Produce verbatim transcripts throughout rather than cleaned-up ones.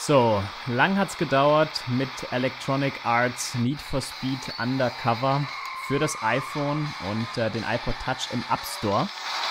So, lang hat's gedauert mit Electronic Arts Need for Speed Undercover für das iPhone und äh, den iPod Touch im App Store.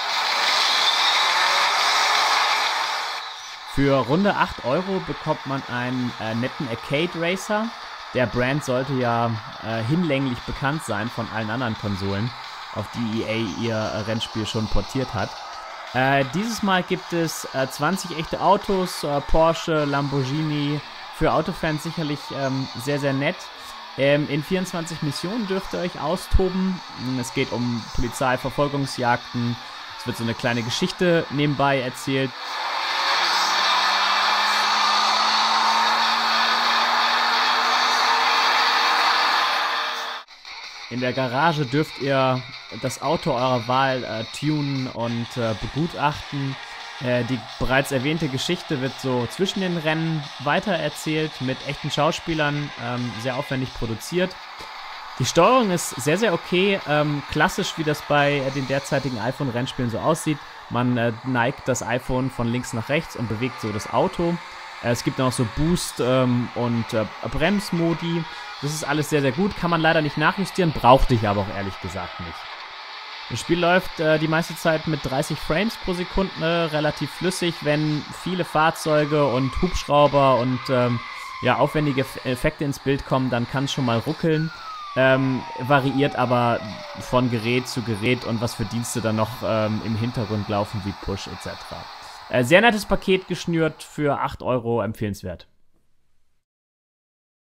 Für runde acht Euro bekommt man einen äh, netten Arcade Racer. Der Brand sollte ja äh, hinlänglich bekannt sein von allen anderen Konsolen, auf die E A ihr äh, Rennspiel schon portiert hat. Äh, dieses Mal gibt es äh, zwanzig echte Autos, äh, Porsche, Lamborghini, für Autofans sicherlich ähm, sehr, sehr nett. Ähm, in vierundzwanzig Missionen dürft ihr euch austoben. Es geht um Polizeiverfolgungsjagden. Es wird so eine kleine Geschichte nebenbei erzählt. In der Garage dürft ihr das Auto eurer Wahl äh, tunen und äh, begutachten. Äh, die bereits erwähnte Geschichte wird so zwischen den Rennen weitererzählt mit echten Schauspielern, ähm, sehr aufwendig produziert. Die Steuerung ist sehr, sehr okay, ähm, klassisch wie das bei äh, den derzeitigen iPhone-Rennspielen so aussieht. Man äh, neigt das iPhone von links nach rechts und bewegt so das Auto. Äh, es gibt noch so Boost- ähm, und äh, Bremsmodi. Das ist alles sehr, sehr gut. Kann man leider nicht nachjustieren, brauchte ich aber auch ehrlich gesagt nicht. Das Spiel läuft äh, die meiste Zeit mit dreißig Frames pro Sekunde, relativ flüssig. Wenn viele Fahrzeuge und Hubschrauber und ähm, ja, aufwendige Effekte ins Bild kommen, dann kann es schon mal ruckeln. Ähm, variiert aber von Gerät zu Gerät und was für Dienste dann noch ähm, im Hintergrund laufen, wie Push et cetera. Äh, sehr nettes Paket geschnürt für acht Euro, empfehlenswert.